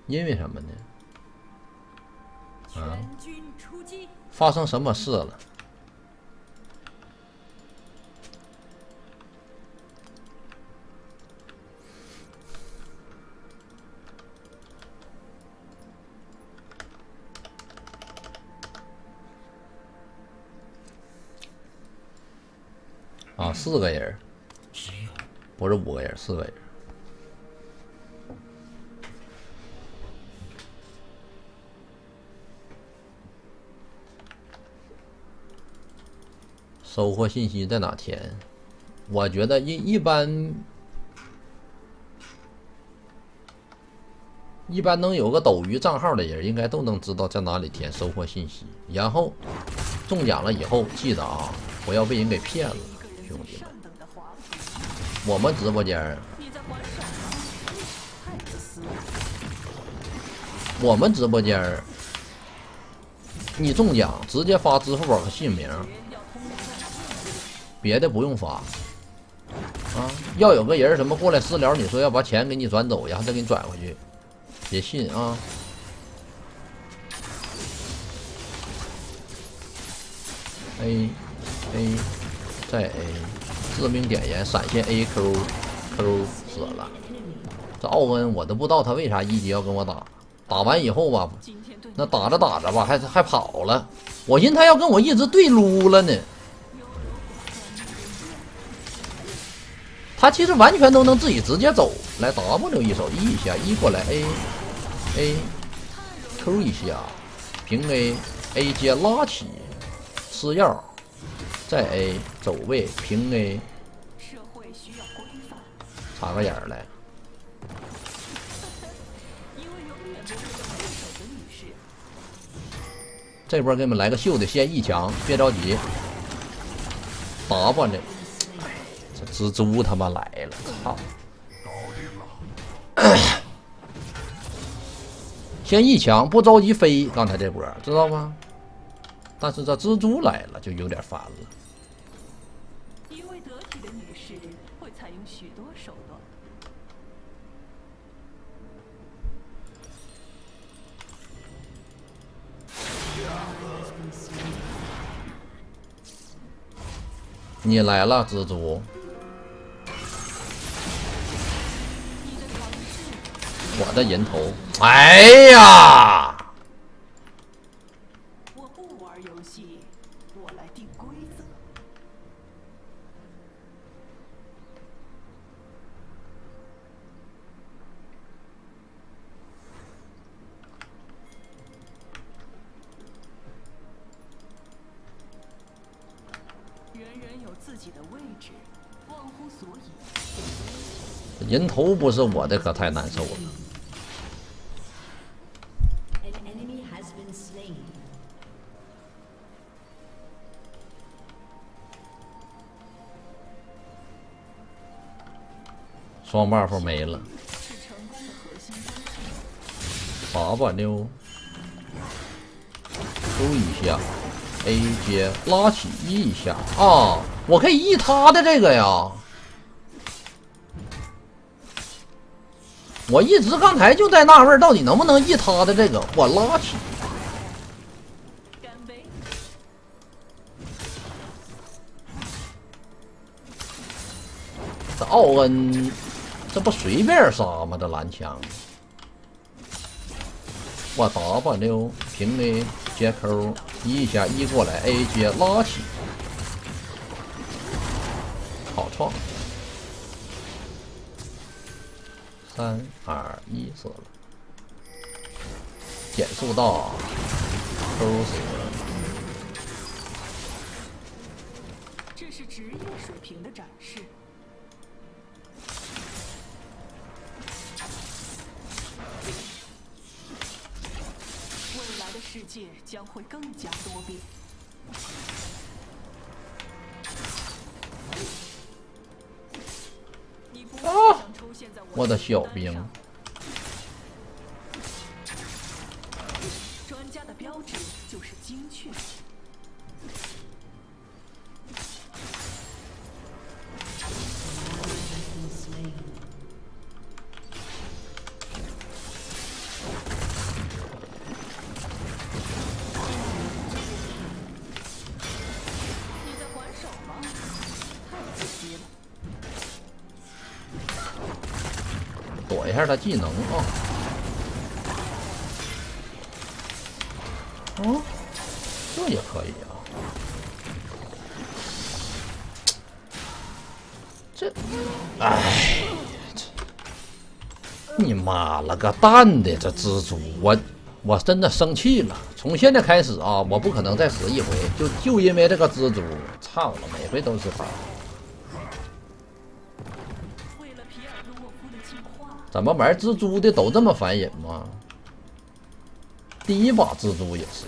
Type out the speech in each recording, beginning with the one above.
因为什么呢？啊，发生什么事了？啊，4个人，不是5个人，4个人。收获信息在哪填？我觉得一般能有个斗鱼账号的人，应该都能知道在哪里填收获信息。然后中奖了以后，记得啊，不要被人给骗了，兄弟们。我们直播间，你中奖直接发支付宝和姓名。别的不用发，啊，要有个人什么过来私聊，你说要把钱给你转走，然后再给你转回去，别信啊。A 再 A， 致命点烟闪现 A Q 死了。这奥恩我都不知道他为啥一级要跟我打，打完以后吧，那打着打着吧，还跑了，我寻思他要跟我一直对撸了呢。他其实完全都能自己直接走来 W 一手 E 一下 E 过来 A Q 一下平 A 接拉起吃药再 A 走位平 A 插个眼来。这波给你们来个秀的，先1强，别着急。W 蜘蛛他妈来了，操！先1强，不着急飞。刚才这波知道吗？但是这蜘蛛来了就有点烦了。 一位得体的女士会采用许多手段。 你来了，蜘蛛。我的人头，哎呀！ 我不玩游戏，我来定规则。人人有自己的位置，忘乎所以。 人头不是我的，可太难受了。双 buff 没了，W Q 一下 ，A 接拉起 E 一下啊！我可以 E 他的这个呀。我一直刚才就在纳闷，到底能不能 E 他的这个？我拉起。这奥恩，这不随便杀吗？这蓝枪，我 W 平 A 接 Q 一下一过来 A 接拉起，好创，3、2、1死了，减速到 Q 死了。 这是职业水平的展示。未来的世界将会更加多变。你不想出现在我的小兵。 专家的标志就是精确。 躲一下他技能啊。哦，这也可以啊。这，哎，你妈了个蛋的，这蜘蛛，我真的生气了。从现在开始啊，我不可能再死一回，就因为这个蜘蛛，操了，每回都是他。怎么玩蜘蛛的都这么烦人吗？第一把蜘蛛也是。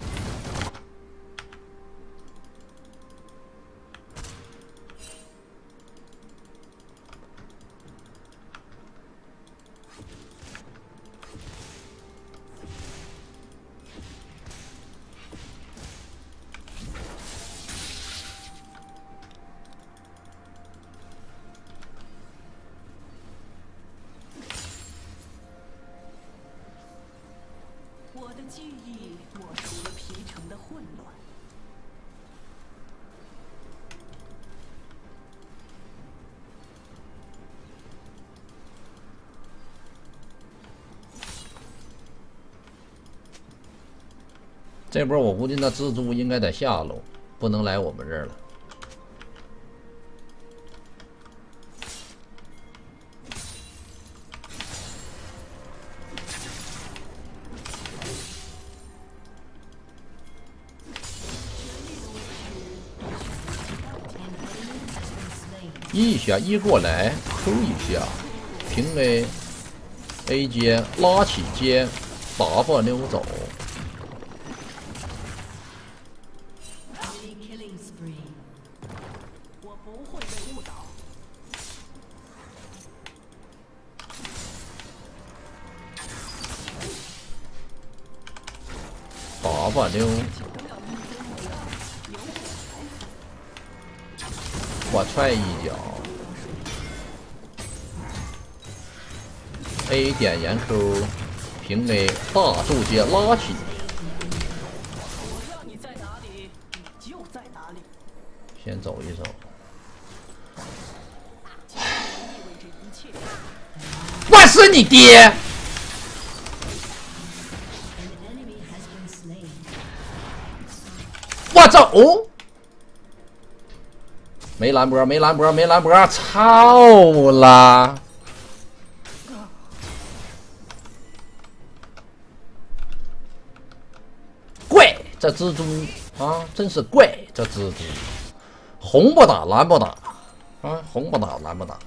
我的记忆抹除了皮城的混乱。 这波我估计那蜘蛛应该在下路，不能来我们这儿了。一下一过来 Q 一下，平 A 接拉起接 ，buff 溜走。 我不会被误导。 buff 溜。我踹一脚 ，A 点岩 Q， 平 A 大柱接拉起。 我让你在哪里，你就在哪里。 先走一走。我是你爹！我走。没蓝波，没蓝波，没蓝波，操啦！怪这蜘蛛啊，真是怪这蜘蛛，红不打蓝不打啊，红不打蓝不打。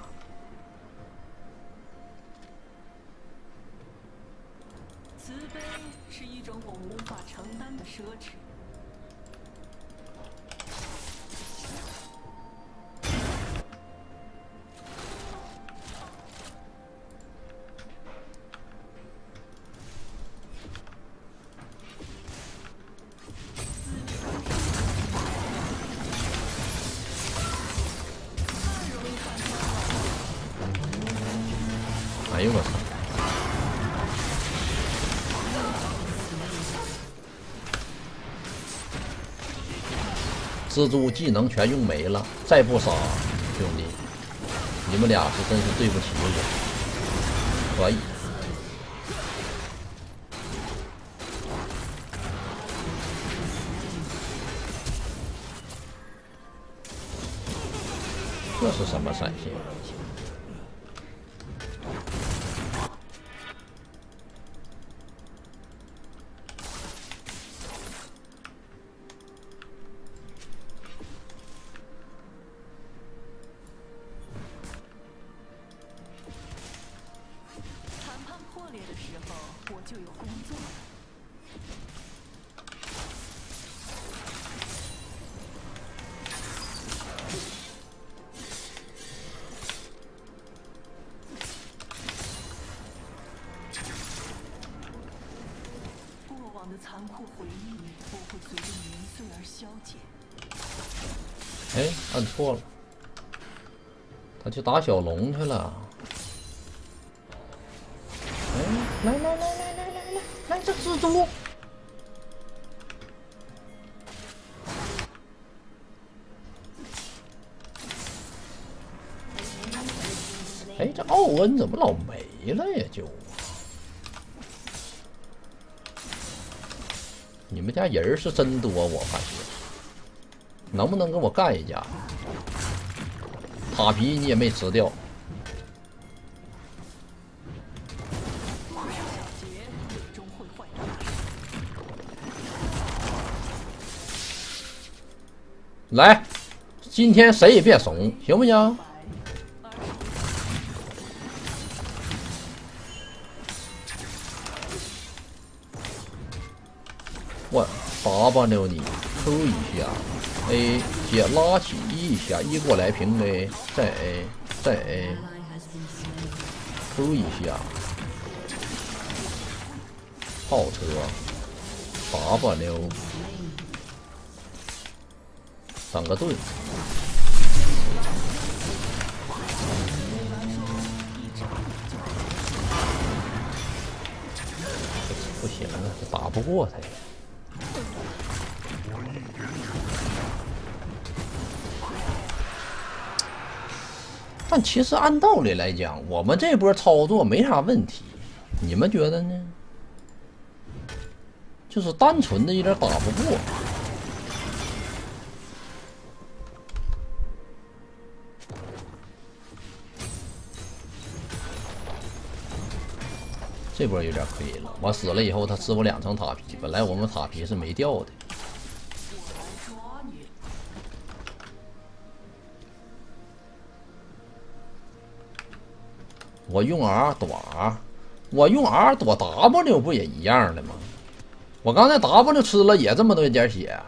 慈悲是一种我无法承担的奢侈。 哎呦我操！蜘蛛技能全用没了，再不杀，兄弟，你们俩是真是对不起我。可以。这是什么闪现？ 谈判破裂的时候，我就有工作了。过往的残酷回忆不会随着年岁而消减。 哎，按错了，他去打小龙去了。哎，来，这蜘蛛！哎，这奥奥恩怎么老没了呀？就你们家人是真多，我发现。能不能跟我干一架？塔皮你也没吃掉。来，今天谁也别怂，行不行？我W你 Q 一下 ，A 接拉起 E 一下，E 过来平 A， 再 A， 再 A，Q 一下，炮车 W， 等个盾。不行啊，打不过他呀。但其实按道理来讲，我们这波操作没啥问题，你们觉得呢？就是单纯的有点打不过。这波有点亏了，我死了以后他吃我2层塔皮，本来我们塔皮是没掉的。我用 R 躲 R， 我用 R 躲 W 不也一样的吗？我刚才 W 吃了也这么多点血。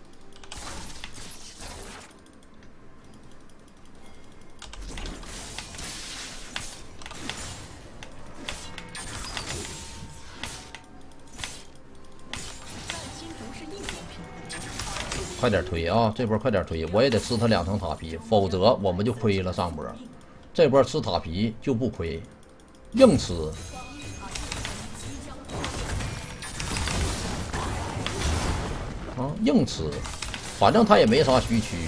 快点推啊！这波快点推，我也得吃他2层塔皮，否则我们就亏了上波。这波吃塔皮就不亏，硬吃。啊，硬吃，反正他也没啥虚区。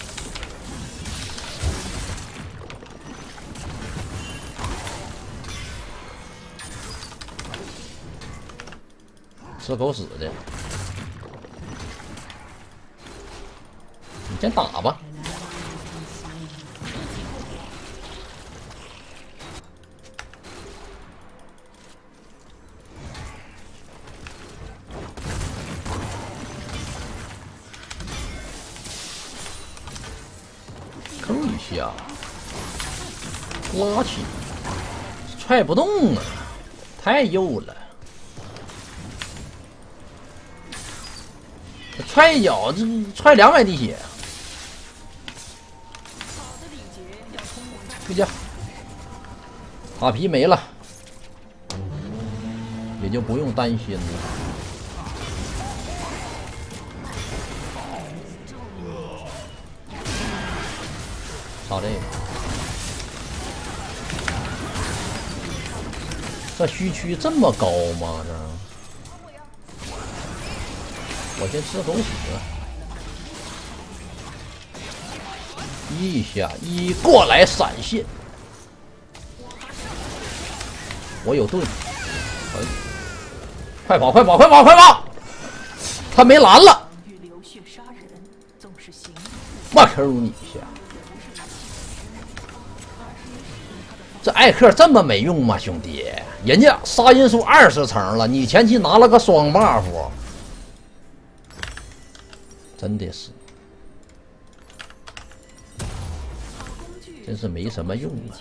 吃狗屎的！你先打吧。扣一下，拉起，踹不动啊，太幼了。踹一脚，这踹200滴血。回家，塔皮没了，也就不用担心了。杀这个，这虚区这么高吗？这，我先吃狗屎。一下一过来闪现，我有盾，快跑快跑快跑快跑！他没蓝了，我 Q 你一下。这艾克这么没用吗，兄弟？人家杀因素20层了，你前期拿了个双 buff， 真的是。真是没什么用啊！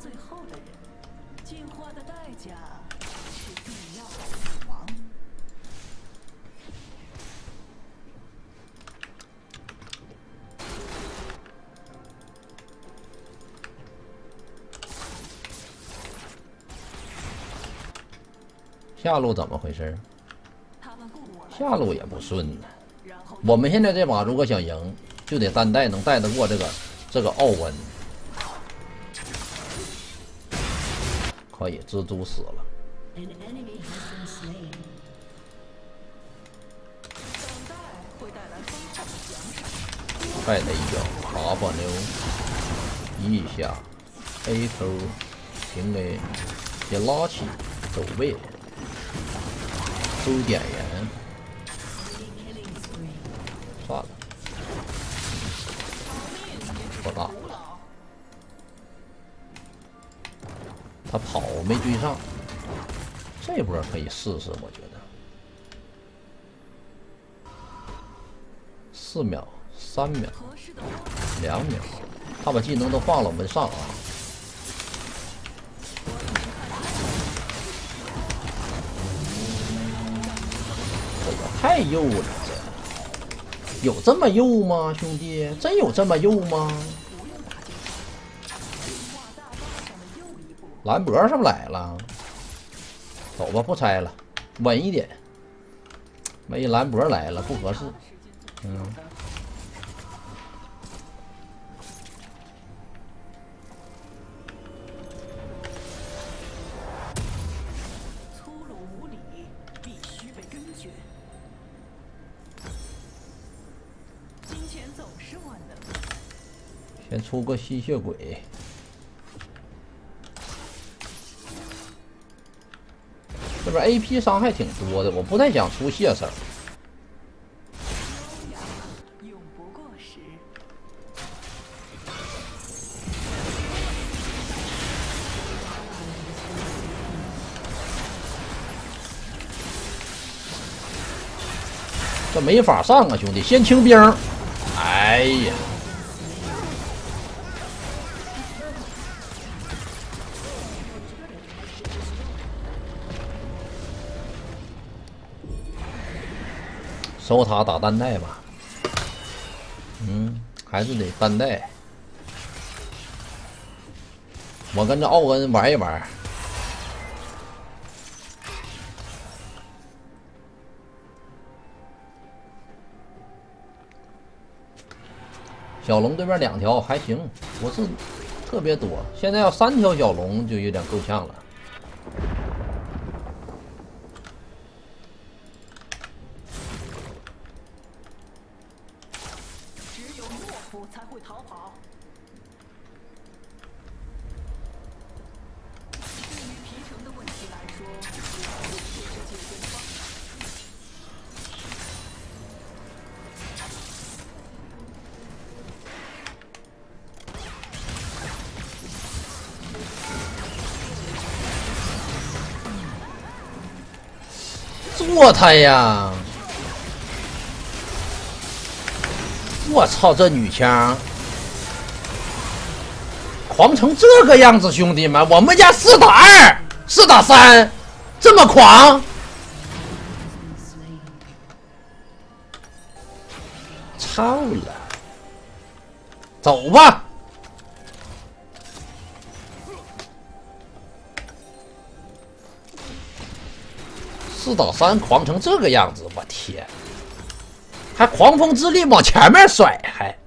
下路怎么回事？下路也不顺呢。我们现在这把如果想赢，就得单带能带得过这个奥温。可以，蜘蛛死了。快雷一脚，爬吧溜，一下 ，A Q 应该先拉起走位，收点烟，算了，不打了。他跑没追上，这波可以试试，我觉得。4秒、3秒、2秒，他把技能都放了，我们上啊！这个太幼了，这有这么幼吗，兄弟？真有这么幼吗？兰博是不是来了？走吧，不拆了，稳一点。没兰博来了，不合适。 粗鲁无礼，必须被根绝。金钱总是万能。 先出个吸血鬼。这边 AP 伤害挺多的，我不太想出血手。 永不过时。 这没法上啊，兄弟！先清兵。哎呀！收塔打单带吧，还是得单带。我跟着奥恩玩一玩。小龙对面2条还行，不是特别多。现在要3条小龙就有点够呛了。 才会逃跑。对于皮城的问题来说，我是世界东方。 做他呀！我操，这女枪狂成这个样子，兄弟们，我们家4打2、4打3，这么狂！操了，走吧。4打3狂成这个样子，我天！还狂风之力往前面甩，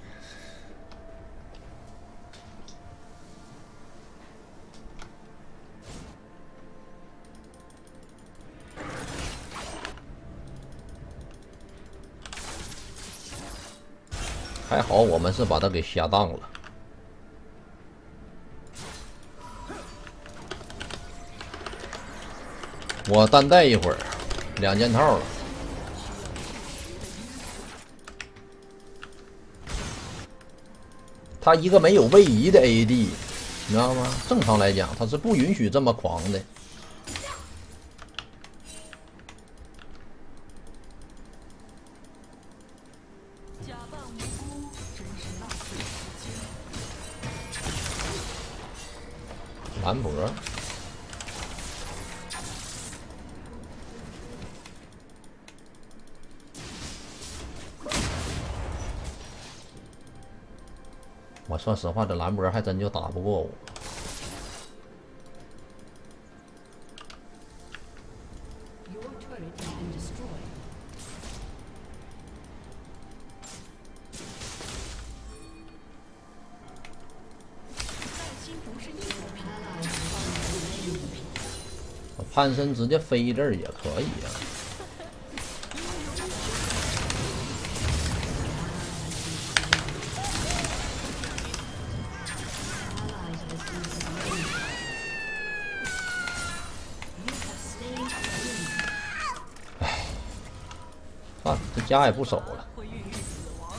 还好我们是把他给瞎当了。我单带一会儿，2件套了。他一个没有位移的 AD， 你知道吗？正常来讲，他是不允许这么狂的。 假扮无辜，真是浪费时间。 兰博。我说实话，这兰博还真就打不过我。我潘森直接飞这儿也可以啊。 看这家也不守了。 会孕育死亡。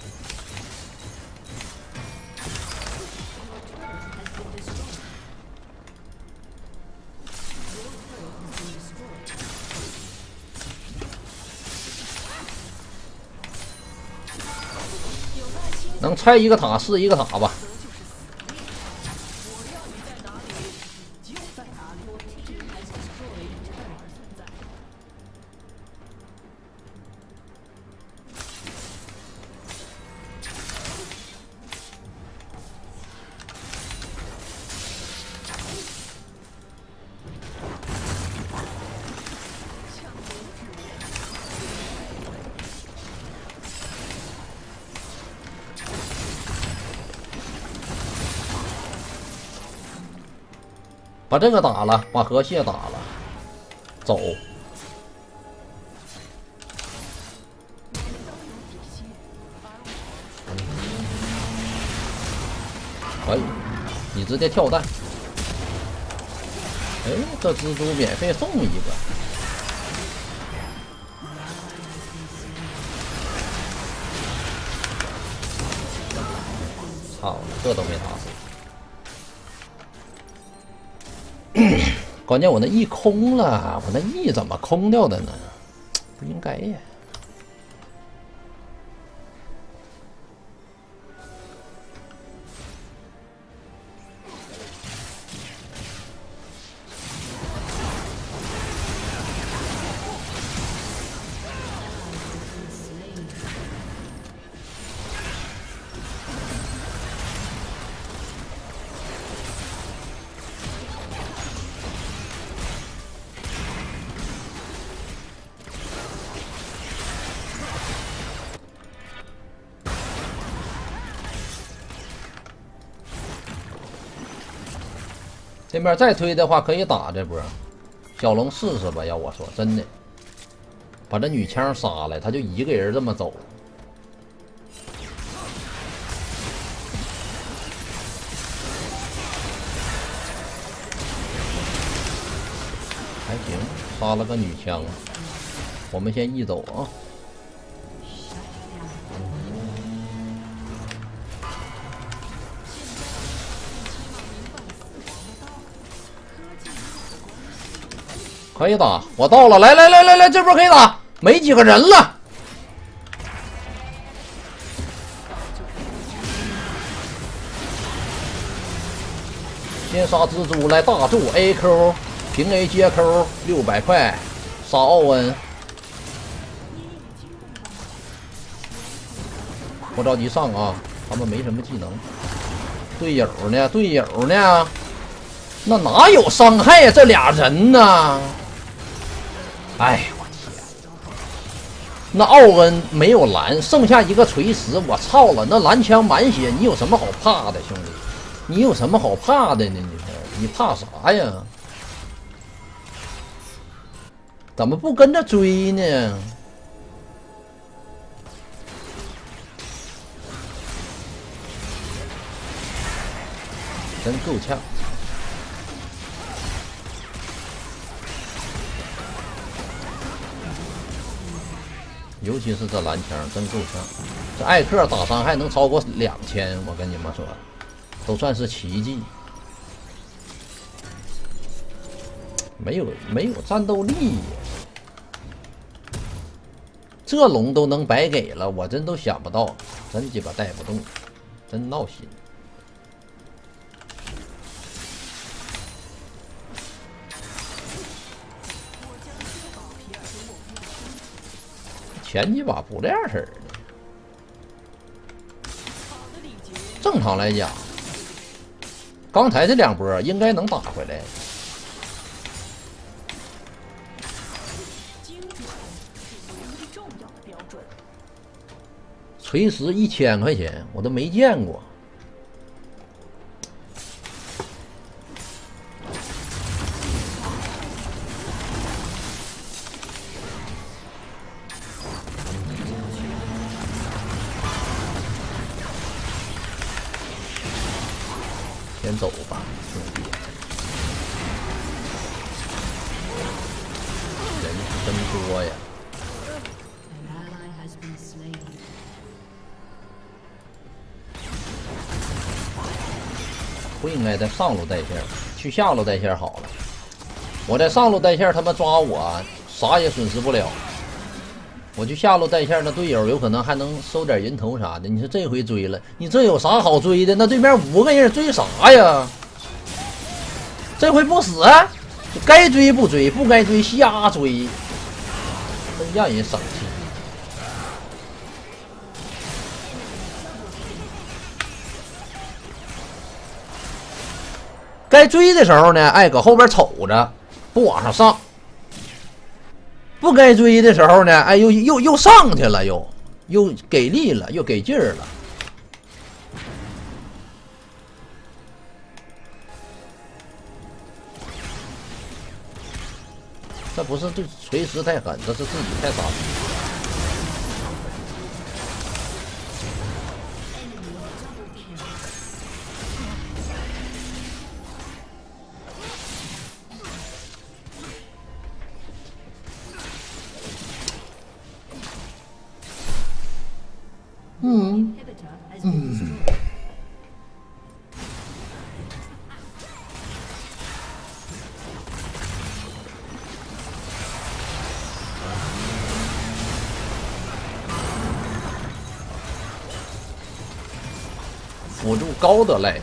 能拆一个塔是一个塔吧。 我要你在哪里，你就在哪里。 把这个打了，把河蟹打了，走。可以，你直接跳弹。哎，这蜘蛛免费送一个。操，这都没打死。关键我那 E 空了，我那 E 怎么空掉的呢？不应该呀。这边再推的话，可以打这波小龙试试吧。要我说，真的，把这女枪杀了，他就一个人这么走，还行，杀了个女枪。我们先一走啊。 可以打，我到了，来来来来来，这波可以打，没几个人了。先杀蜘蛛，来大柱 AQ， 平 A 接 Q， 600块，杀奥恩。不着急上啊，他们没什么技能。队友呢？队友呢？那哪有伤害呀？这俩人呢？ 哎，我天！那奥恩没有蓝，剩下一个锤石，我操了！那蓝枪满血，你有什么好怕的，兄弟？你有什么好怕的呢？你怕啥呀？怎么不跟着追呢？真够呛。 尤其是这蓝枪真够呛，这艾克打伤害能超过2000，我跟你们说，都算是奇迹。没有战斗力，这龙都能白给了，我真都想不到，真鸡巴带不动，真闹心。前几把不这样式儿的。正常来讲，刚才这2波应该能打回来。锤石1000块钱，我都没见过。先走吧，兄弟。人真多呀！ 不应该在上路带线，去下路带线好了。我在上路带线，他们抓我，啥也损失不了。我去下路带线，那队友有可能还能收点人头啥的。你说这回追了，你这有啥好追的？那对面5个人追啥呀？这回不死，该追不追，不该追瞎追，真让人生气。该追的时候呢，哎，搁后边瞅着，不往上上；不该追的时候呢，哎，又上去了，又给力了，又给劲儿了。这不是对锤石太狠，这是自己太傻逼。辅助高的赖克，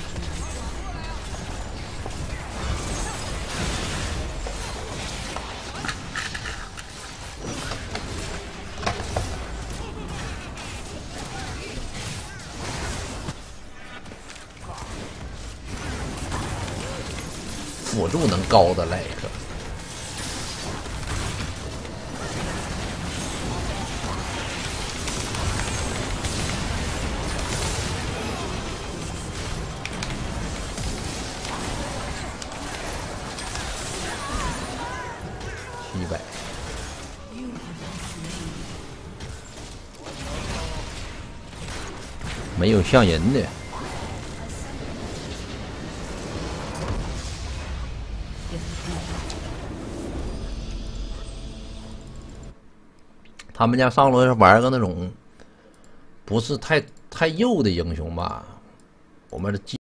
辅助能高的赖克。700，没有像人的。他们家上路玩个那种不是太幼的英雄吧，我们的。